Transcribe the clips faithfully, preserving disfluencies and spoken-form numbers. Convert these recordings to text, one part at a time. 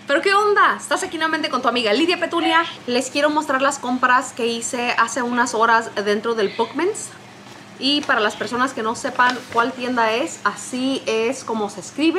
Pero qué onda, estás aquí nuevamente con tu amiga Lidia Petunia. Les quiero mostrar las compras que hice hace unas horas dentro del Bookmans. Y para las personas que no sepan cuál tienda es, así es como se escribe.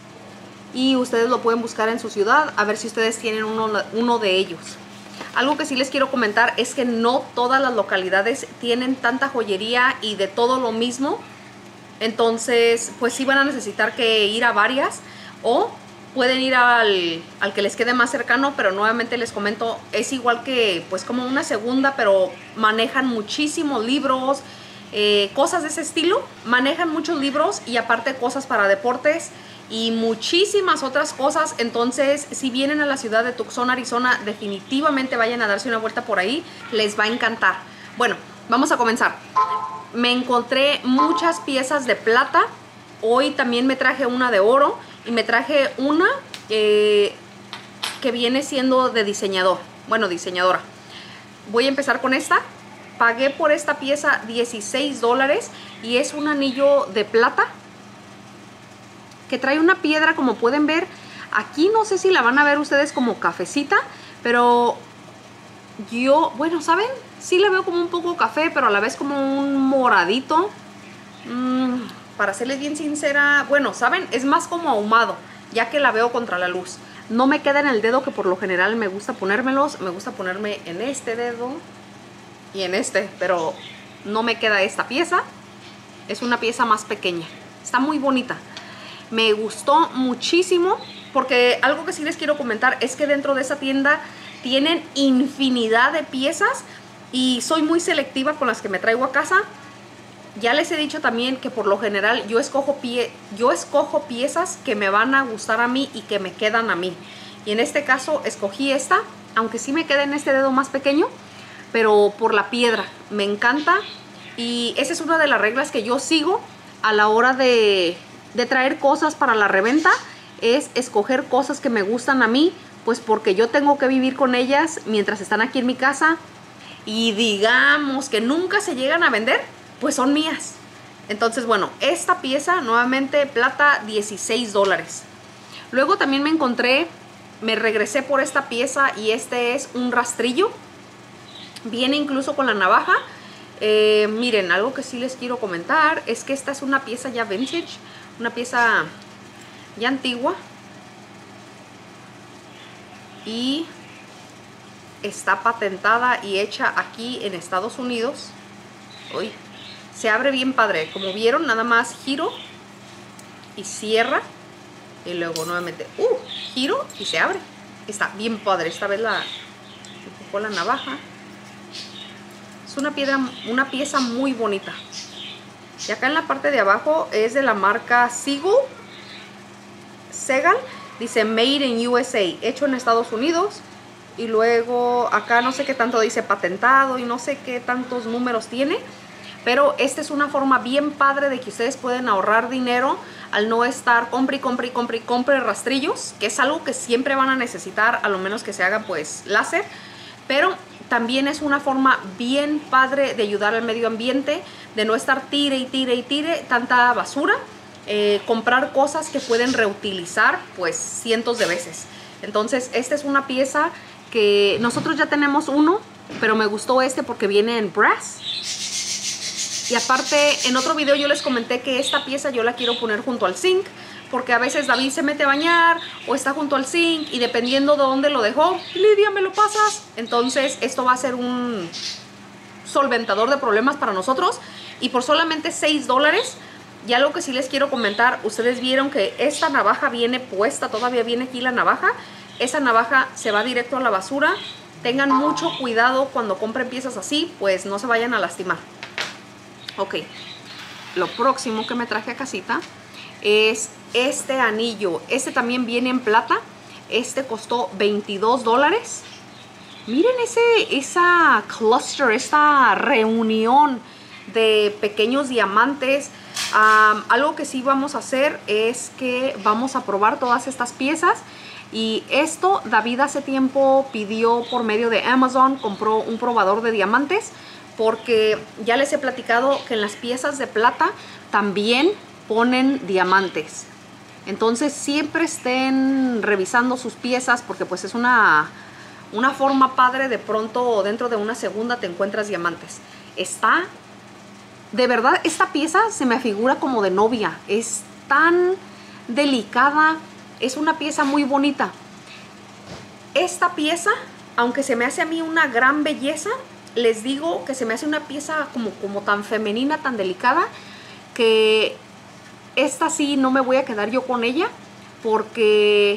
Y ustedes lo pueden buscar en su ciudad, a ver si ustedes tienen uno, uno de ellos. Algo que sí les quiero comentar es que no todas las localidades tienen tanta joyería y de todo lo mismo. Entonces, pues sí van a necesitar que ir a varias o pueden ir al, al que les quede más cercano, pero nuevamente les comento, es igual que pues como una segunda, pero manejan muchísimos libros, eh, cosas de ese estilo, manejan muchos libros y aparte cosas para deportes y muchísimas otras cosas. Entonces, si vienen a la ciudad de Tucson, Arizona, definitivamente vayan a darse una vuelta por ahí, les va a encantar. Bueno, vamos a comenzar. Me encontré muchas piezas de plata, hoy también me traje una de oro y me traje una eh, que viene siendo de diseñador, bueno, diseñadora. Voy a empezar con esta. Pagué por esta pieza dieciséis dólares y es un anillo de plata que trae una piedra, como pueden ver. Aquí no sé si la van a ver ustedes como cafecita, pero yo, bueno, ¿saben? Sí la veo como un poco café, pero a la vez como un moradito. Mm, para serles bien sincera, bueno, ¿saben? Es más como ahumado, ya que la veo contra la luz. No me queda en el dedo, que por lo general me gusta ponérmelos. Me gusta ponerme en este dedo y en este, pero no me queda esta pieza. Es una pieza más pequeña. Está muy bonita. Me gustó muchísimo porque algo que sí les quiero comentar es que dentro de esa tienda tienen infinidad de piezas y soy muy selectiva con las que me traigo a casa. Ya les he dicho también que por lo general yo escojo, pie, yo escojo piezas que me van a gustar a mí y que me quedan a mí. Y en este caso escogí esta, aunque sí me queda en este dedo más pequeño, pero por la piedra. Me encanta y esa es una de las reglas que yo sigo a la hora de, de traer cosas para la reventa. Es escoger cosas que me gustan a mí, pues porque yo tengo que vivir con ellas mientras están aquí en mi casa. Y digamos que nunca se llegan a vender, pues son mías. Entonces, bueno, esta pieza, nuevamente plata, dieciséis dólares. Luego también me encontré, me regresé por esta pieza y este es un rastrillo. Viene incluso con la navaja. Eh, miren, algo que sí les quiero comentar es que esta es una pieza ya vintage, una pieza ya antigua. Y está patentada y hecha aquí en Estados Unidos. Uy, se abre bien padre. Como vieron, nada más giro y cierra. Y luego nuevamente, uh, giro y se abre. Está bien padre. Esta vez la empujó la navaja. Es una piedra, una pieza muy bonita. Y acá en la parte de abajo es de la marca Seagull. Seagull. Dice Made in U S A, hecho en Estados Unidos. Y luego acá no sé qué tanto dice patentado y no sé qué tantos números tiene. Pero esta es una forma bien padre de que ustedes pueden ahorrar dinero al no estar compre y compre y compre y compre rastrillos, que es algo que siempre van a necesitar, a lo menos que se haga pues láser. Pero también es una forma bien padre de ayudar al medio ambiente, de no estar tire y tire y tire tanta basura. Eh, comprar cosas que pueden reutilizar pues cientos de veces. Entonces esta es una pieza que nosotros ya tenemos uno, pero me gustó este porque viene en brass. Y aparte en otro video yo les comenté que esta pieza yo la quiero poner junto al zinc, porque a veces David se mete a bañar o está junto al zinc y dependiendo de dónde lo dejó, Lidia, ¿me lo pasas? Entonces esto va a ser un solventador de problemas para nosotros. Y por solamente seis dólares, y algo que sí les quiero comentar, ustedes vieron que esta navaja viene puesta, todavía viene aquí la navaja. Esa navaja se va directo a la basura. Tengan mucho cuidado cuando compren piezas así, pues no se vayan a lastimar. Ok, lo próximo que me traje a casita es este anillo. Este también viene en plata. Este costó veintidós dólares. Miren ese, esa cluster, esta reunión de pequeños diamantes. Um, algo que sí vamos a hacer es que vamos a probar todas estas piezas. Y esto David hace tiempo pidió por medio de Amazon, compró un probador de diamantes, porque ya les he platicado que en las piezas de plata también ponen diamantes. Entonces siempre estén revisando sus piezas porque pues es una, una forma padre. De pronto dentro de una segunda te encuentras diamantes. Está, de verdad, esta pieza se me figura como de novia. Es tan delicada, es una pieza muy bonita. Esta pieza, aunque se me hace a mí una gran belleza, les digo que se me hace una pieza como, como tan femenina, tan delicada, que esta sí no me voy a quedar yo con ella, porque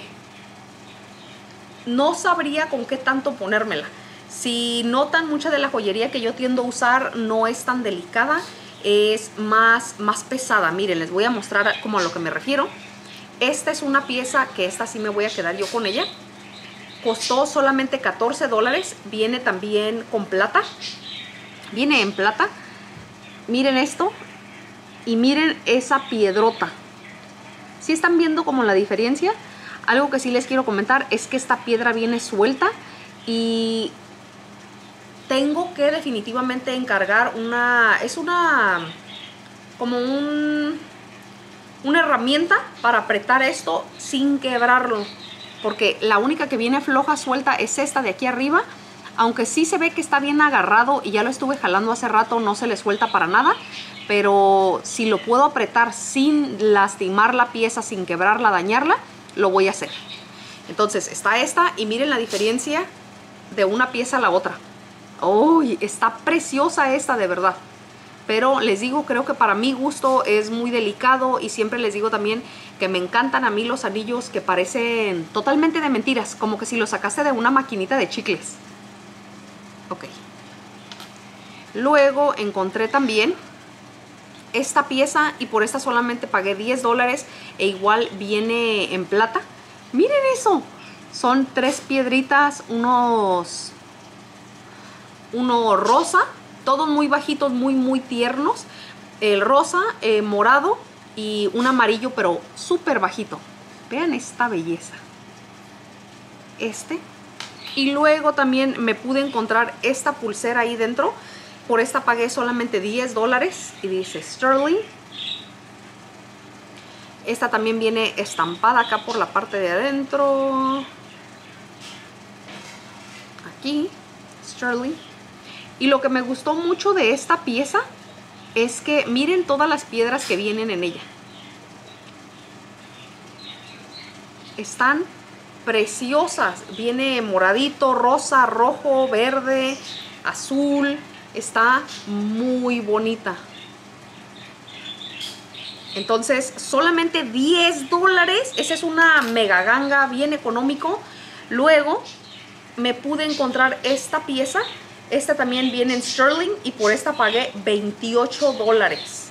no sabría con qué tanto ponérmela. Si notan, mucha de la joyería que yo tiendo a usar no es tan delicada, es más, más pesada. Miren, les voy a mostrar como a lo que me refiero. Esta es una pieza que esta sí me voy a quedar yo con ella. Costó solamente catorce dólares. Viene también con plata. Viene en plata. Miren esto. Y miren esa piedrota. ¿Sí están viendo como la diferencia? Algo que sí les quiero comentar es que esta piedra viene suelta. Y tengo que definitivamente encargar una... Es una... como un... una herramienta para apretar esto sin quebrarlo. Porque la única que viene floja, suelta, es esta de aquí arriba. Aunque sí se ve que está bien agarrado y ya lo estuve jalando hace rato, no se le suelta para nada. Pero si lo puedo apretar sin lastimar la pieza, sin quebrarla, dañarla, lo voy a hacer. Entonces está esta y miren la diferencia de una pieza a la otra. ¡Uy! Está preciosa esta, de verdad. Pero les digo, creo que para mi gusto es muy delicado. Y siempre les digo también que me encantan a mí los anillos que parecen totalmente de mentiras, como que si los sacaste de una maquinita de chicles. Ok. Luego encontré también esta pieza y por esta solamente pagué diez dólares. E igual viene en plata. Miren eso. Son tres piedritas, unos... uno rosa. Todos muy bajitos, muy muy tiernos. El rosa, eh, morado y un amarillo, pero súper bajito. Vean esta belleza. Este. Y luego también me pude encontrar esta pulsera ahí dentro. Por esta pagué solamente diez dólares. Y dice Sterling. Esta también viene estampada acá por la parte de adentro. Aquí. Sterling. Y lo que me gustó mucho de esta pieza es que miren todas las piedras que vienen en ella. Están preciosas. Viene moradito, rosa, rojo, verde, azul. Está muy bonita. Entonces, solamente diez dólares. Esa es una mega ganga, bien económico. Luego, me pude encontrar esta pieza. Esta también viene en Sterling y por esta pagué veintiocho dólares.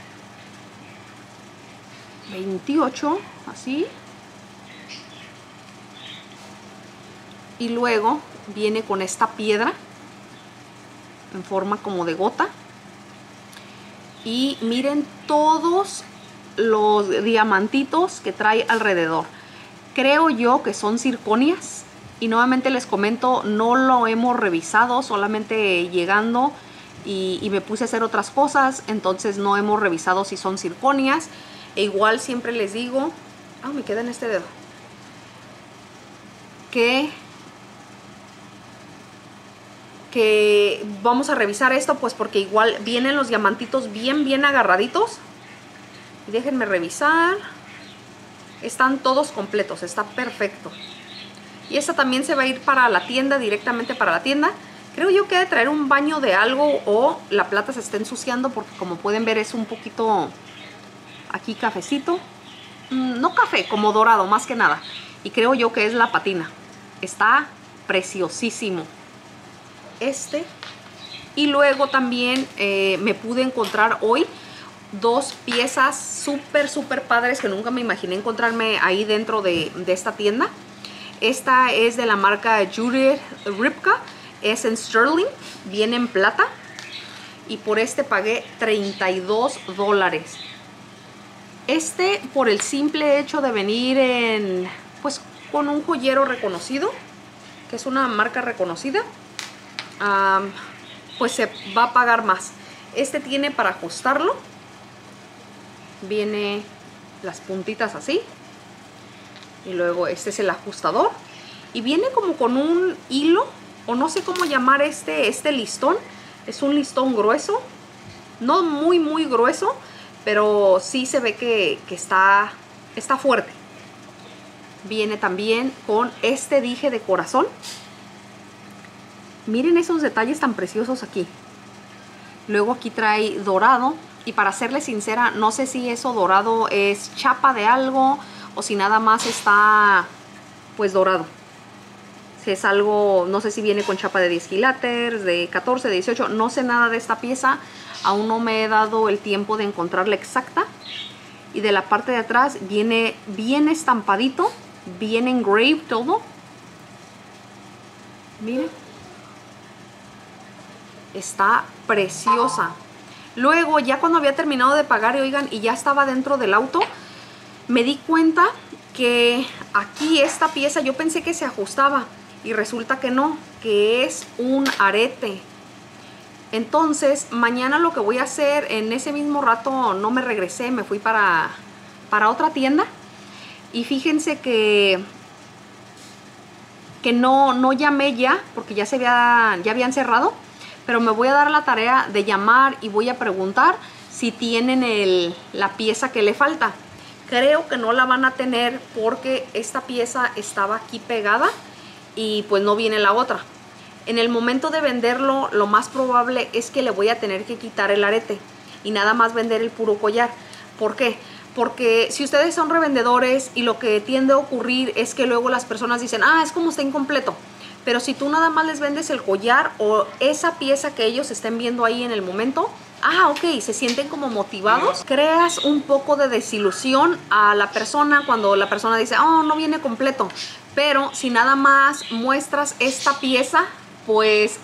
veintiocho, así. Y luego viene con esta piedra en forma como de gota. Y miren todos los diamantitos que trae alrededor. Creo yo que son zirconias. Y nuevamente les comento, no lo hemos revisado, solamente llegando y, y me puse a hacer otras cosas. Entonces no hemos revisado si son zirconias. E igual siempre les digo, ah, me queda en este dedo, que, que vamos a revisar esto, pues porque igual vienen los diamantitos bien, bien agarraditos. Y déjenme revisar. Están todos completos, está perfecto. Y esta también se va a ir para la tienda, directamente para la tienda. Creo yo que he de traer un baño de algo o la plata se está ensuciando porque como pueden ver es un poquito aquí cafecito. No café, como dorado más que nada. Y creo yo que es la patina. Está preciosísimo. Este. Y luego también eh, me pude encontrar hoy dos piezas súper, súper padres que nunca me imaginé encontrarme ahí dentro de, de esta tienda. Esta es de la marca Judith Ripka, es en Sterling, viene en plata y por este pagué treinta y dos dólares. Este por el simple hecho de venir en, pues con un joyero reconocido, que es una marca reconocida, um, pues se va a pagar más. Este tiene para ajustarlo, viene las puntitas así. Y luego este es el ajustador. Y viene como con un hilo, o no sé cómo llamar este, este listón. Es un listón grueso. No muy, muy grueso, pero sí se ve que, que está, está fuerte. Viene también con este dije de corazón. Miren esos detalles tan preciosos aquí. Luego aquí trae dorado. Y para serles sincera, no sé si eso dorado es chapa de algo o si nada más está pues dorado. Si es algo, no sé si viene con chapa de diez quilates, de catorce, de dieciocho. No sé nada de esta pieza. Aún no me he dado el tiempo de encontrarla exacta. Y de la parte de atrás viene bien estampadito. Bien engraved todo. Miren. Está preciosa. Luego, ya cuando había terminado de pagar, y oigan, y ya estaba dentro del auto, me di cuenta que aquí esta pieza, yo pensé que se ajustaba y resulta que no, que es un arete. Entonces, mañana lo que voy a hacer, en ese mismo rato no me regresé, me fui para, para otra tienda. Y fíjense que, que no, no llamé ya, porque ya, se había, ya habían cerrado. Pero me voy a dar la tarea de llamar y voy a preguntar si tienen el, la pieza que le falta. Creo que no la van a tener porque esta pieza estaba aquí pegada y pues no viene la otra. En el momento de venderlo, lo más probable es que le voy a tener que quitar el arete y nada más vender el puro collar. ¿Por qué? Porque si ustedes son revendedores y lo que tiende a ocurrir es que luego las personas dicen, ah, es como está incompleto. Pero si tú nada más les vendes el collar o esa pieza que ellos estén viendo ahí en el momento, ah, ok, se sienten como motivados, creas un poco de desilusión a la persona cuando la persona dice, oh, no viene completo. Pero si nada más muestras esta pieza, pues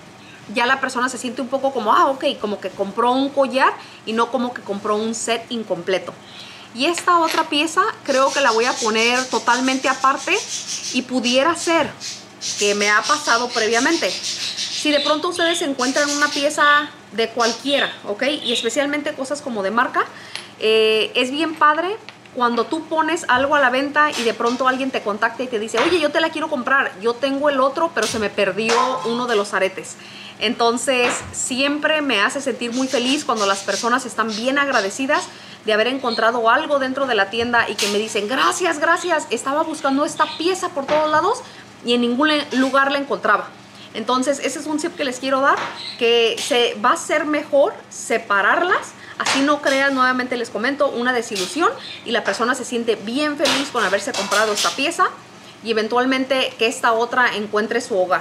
ya la persona se siente un poco como, ah, ok, como que compró un collar y no como que compró un set incompleto. Y esta otra pieza creo que la voy a poner totalmente aparte y pudiera ser que me ha pasado previamente. Si de pronto ustedes encuentran una pieza de cualquiera, ¿ok? Y especialmente cosas como de marca, eh, es bien padre cuando tú pones algo a la venta y de pronto alguien te contacta y te dice, oye, yo te la quiero comprar, yo tengo el otro, pero se me perdió uno de los aretes. Entonces, siempre me hace sentir muy feliz cuando las personas están bien agradecidas de haber encontrado algo dentro de la tienda y que me dicen, gracias, gracias, estaba buscando esta pieza por todos lados y en ningún lugar la encontraba. Entonces ese es un tip que les quiero dar, que se va a ser mejor separarlas, así no crean, nuevamente les comento, una desilusión y la persona se siente bien feliz con haberse comprado esta pieza y eventualmente que esta otra encuentre su hogar,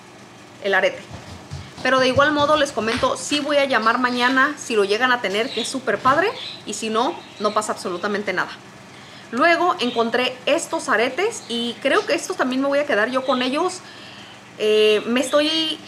el arete. Pero de igual modo les comento, sí voy a llamar mañana si lo llegan a tener, que es súper padre, y si no, no pasa absolutamente nada. Luego encontré estos aretes y creo que estos también me voy a quedar yo con ellos. Eh, me estoy,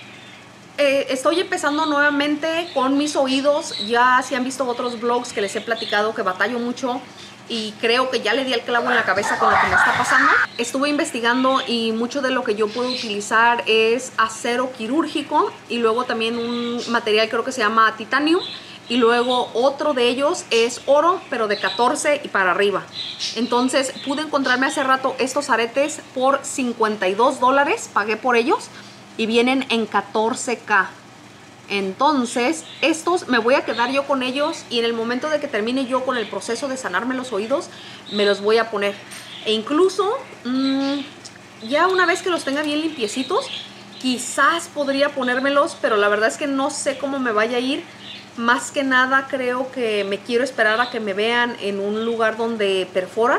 eh, estoy empezando nuevamente con mis oídos. Ya si han visto otros vlogs que les he platicado que batallo mucho y creo que ya le di el clavo en la cabeza con lo que me está pasando. Estuve investigando y mucho de lo que yo puedo utilizar es acero quirúrgico y luego también un material creo que se llama titanium. Y luego otro de ellos es oro, pero de catorce y para arriba. Entonces pude encontrarme hace rato estos aretes por cincuenta y dos dólares. Pagué por ellos y vienen en catorce K. Entonces estos me voy a quedar yo con ellos y en el momento de que termine yo con el proceso de sanarme los oídos, me los voy a poner. E incluso mmm, ya una vez que los tenga bien limpiecitos, quizás podría ponérmelos, pero la verdad es que no sé cómo me vaya a ir. Más que nada creo que me quiero esperar a que me vean en un lugar donde perforan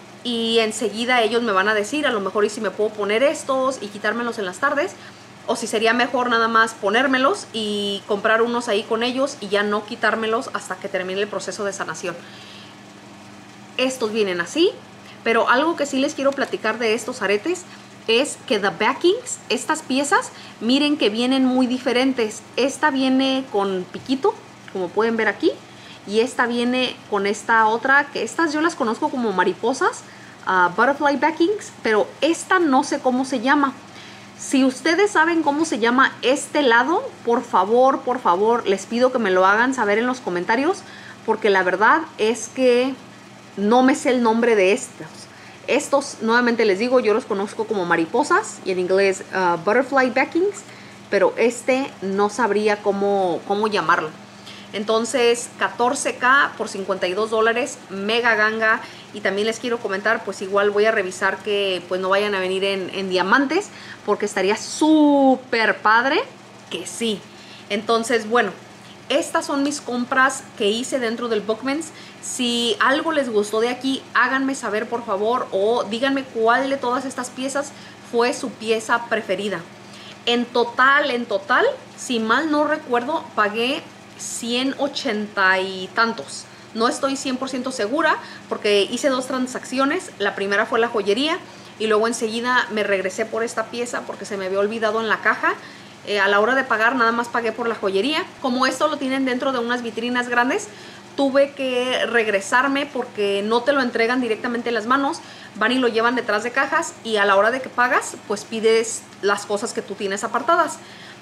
y enseguida ellos me van a decir a lo mejor y si me puedo poner estos y quitármelos en las tardes o si sería mejor nada más ponérmelos y comprar unos ahí con ellos y ya no quitármelos hasta que termine el proceso de sanación. Estos vienen así, pero algo que sí les quiero platicar de estos aretes es que the backings, estas piezas, miren que vienen muy diferentes. Esta viene con piquito, como pueden ver aquí, y esta viene con esta otra, que estas yo las conozco como mariposas, uh, butterfly backings, pero esta no sé cómo se llama. Si ustedes saben cómo se llama este lado, por favor, por favor, les pido que me lo hagan saber en los comentarios, porque la verdad es que no me sé el nombre de estos. Estos, nuevamente les digo, yo los conozco como mariposas y en inglés uh, butterfly backings, pero este no sabría cómo, cómo llamarlo. Entonces catorce K por cincuenta y dos dólares, mega ganga. Y también les quiero comentar, pues igual voy a revisar que pues no vayan a venir en, en diamantes, porque estaría súper padre que sí. Entonces bueno, estas son mis compras que hice dentro del Bookmans. Si algo les gustó de aquí, háganme saber por favor, o díganme cuál de todas estas piezas fue su pieza preferida. En total, en total, si mal no recuerdo, pagué ciento ochenta y tantos. No estoy cien por ciento segura porque hice dos transacciones. La primera fue la joyería y luego enseguida me regresé por esta pieza porque se me había olvidado en la caja. Eh, a la hora de pagar nada más pagué por la joyería. Como esto lo tienen dentro de unas vitrinas grandes, tuve que regresarme porque no te lo entregan directamente en las manos, van y lo llevan detrás de cajas y a la hora de que pagas pues pides las cosas que tú tienes apartadas.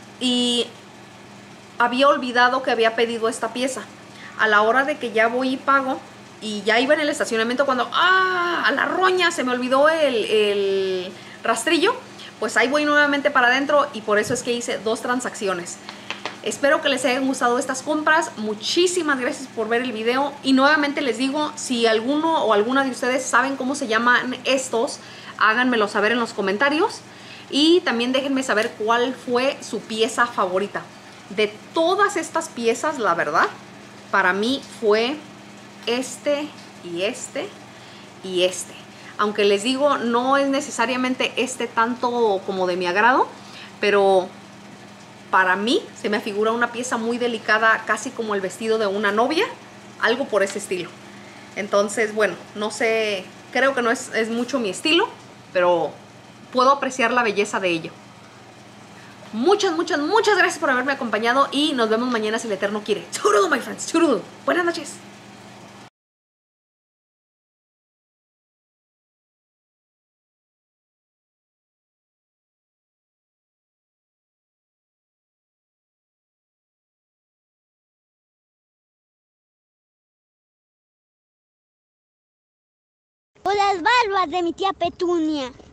Y había olvidado que había pedido esta pieza. A la hora de que ya voy y pago, y ya iba en el estacionamiento cuando ¡ah! A la roña se me olvidó el, el rastrillo. Pues ahí voy nuevamente para adentro y por eso es que hice dos transacciones. Espero que les hayan gustado estas compras. Muchísimas gracias por ver el video. Y nuevamente les digo, si alguno o alguna de ustedes saben cómo se llaman estos, háganmelo saber en los comentarios. Y también déjenme saber cuál fue su pieza favorita. De todas estas piezas, la verdad, para mí fue este y este y este. Aunque les digo, no es necesariamente este tanto como de mi agrado, pero para mí se me figura una pieza muy delicada, casi como el vestido de una novia, algo por ese estilo. Entonces, bueno, no sé, creo que no es, es mucho mi estilo, pero puedo apreciar la belleza de ello. Muchas, muchas, muchas gracias por haberme acompañado y nos vemos mañana si el Eterno quiere. Churudo, my friends, churudo. Buenas noches. O las barbas de mi tía Petunia.